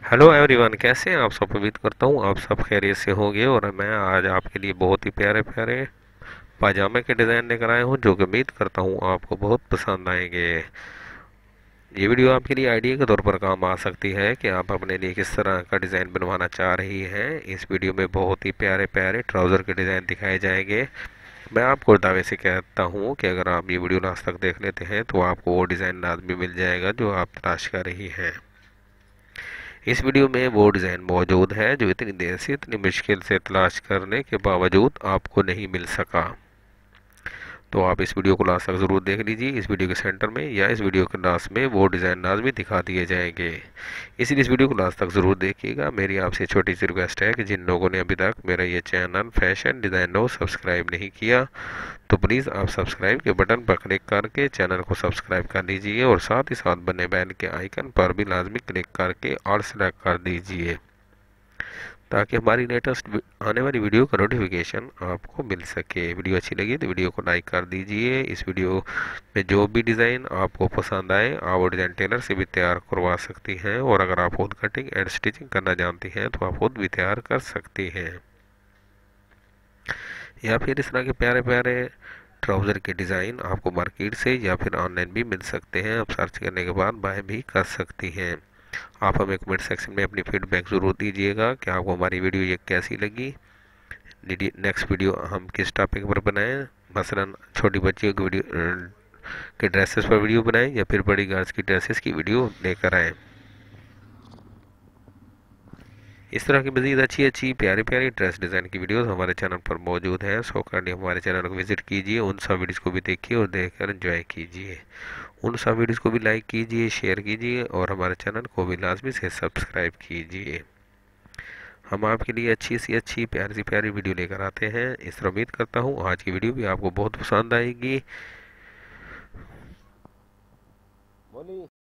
Hello everyone, कैसे हैं आप सब। उम्मीद करता हूँ आप सब खैरियत से होंगे। और मैं आज आपके लिए बहुत ही प्यारे प्यारे पाजामे के डिज़ाइन लेकर आया हूँ, जो कि उम्मीद करता हूँ आपको बहुत पसंद आएंगे। ये वीडियो आपके लिए आइडिया के तौर पर काम आ सकती है कि आप अपने लिए किस तरह का डिज़ाइन बनवाना चाह रही हैं। इस वीडियो में बहुत ही प्यारे प्यारे ट्राउज़र के डिज़ाइन दिखाए जाएंगे। मैं आपको दावे से कहता हूँ कि अगर आप ये वीडियो लास्ट तक देख लेते हैं तो आपको वो डिज़ाइन लाजमी मिल जाएगा जो आप तलाश कर रही हैं। इस वीडियो में वो डिज़ाइन मौजूद है जो इतनी देर से इतनी मुश्किल से तलाश करने के बावजूद आपको नहीं मिल सका। तो आप इस वीडियो को लास्ट तक ज़रूर देख लीजिए। इस वीडियो के सेंटर में या इस वीडियो के लास्ट में वो डिज़ाइन लाजमी दिखा दिए जाएंगे, इसलिए इस वीडियो को लास्ट तक ज़रूर देखिएगा। मेरी आपसे छोटी सी रिक्वेस्ट है कि जिन लोगों ने अभी तक मेरा ये चैनल फैशन डिज़ाइन नो सब्सक्राइब नहीं किया तो प्लीज़ आप सब्सक्राइब के बटन पर क्लिक करके चैनल को सब्सक्राइब कर लीजिए और साथ ही साथ बने बेल के आइकन पर भी लाजमी क्लिक करके ऑल सेलेक्ट कर दीजिए, ताकि हमारी लेटेस्ट आने वाली वीडियो का नोटिफिकेशन आपको मिल सके। वीडियो अच्छी लगी तो वीडियो को लाइक कर दीजिए। इस वीडियो में जो भी डिज़ाइन आपको पसंद आए आप वो डिज़ाइन टेलर से भी तैयार करवा सकती हैं, और अगर आप खुद कटिंग एंड स्टिचिंग करना जानती हैं तो आप खुद भी तैयार कर सकती हैं। या फिर इस तरह के प्यारे प्यारे ट्राउज़र के डिज़ाइन आपको मार्केट से या फिर ऑनलाइन भी मिल सकते हैं। आप सर्च करने के बाद बाय भी कर सकती हैं। आप हमें कमेंट सेक्शन में अपनी फीडबैक ज़रूर दीजिएगा कि आपको हमारी वीडियो ये कैसी लगी। नेक्स्ट वीडियो हम किस टॉपिक पर बनाएं, मसलन छोटी बच्चियों की वीडियो के ड्रेसेस पर वीडियो बनाएं या फिर बड़ी गर्ल्स की ड्रेसेस की वीडियो लेकर आएँ। इस तरह की मज़ीद अच्छी अच्छी प्यारी प्यारी ड्रेस डिज़ाइन की वीडियोस हमारे चैनल पर मौजूद हैं। सो करके हमारे चैनल को विजिट कीजिए, उन सब वीडियोस को भी देखिए और देखकर एंजॉय कीजिए। उन सब वीडियोस को भी लाइक कीजिए, शेयर कीजिए और हमारे चैनल को भी लाजमी से सब्सक्राइब कीजिए। हम आपके लिए अच्छी सी अच्छी प्यारी सी प्यारी वीडियो लेकर आते हैं। इस तरह उम्मीद करता हूँ आज की वीडियो भी आपको बहुत पसंद आएगी।